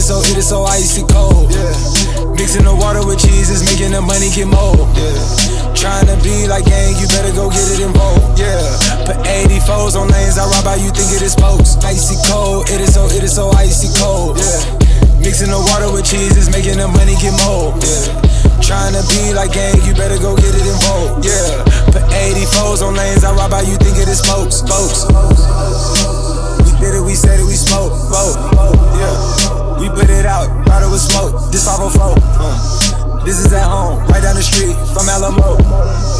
it is so icy cold. Yeah. Mixing the water with cheese is making the money get mold. Yeah. Trying to be like gang, you better go get it involved. Yeah. Put 84s on lanes, I rob how you think it is spokes. Icy cold, it is so icy cold. Yeah. Mixing the water with cheese is making the money get mold. Yeah. Trying to be like gang, you better go get it involved. Yeah. Put 84s on lanes, I rob how you think it is spokes. We did it, we said it, we smoke. Yeah. We put it out, thought it was smoke. This 504. This is at home, right down the street from Alamo.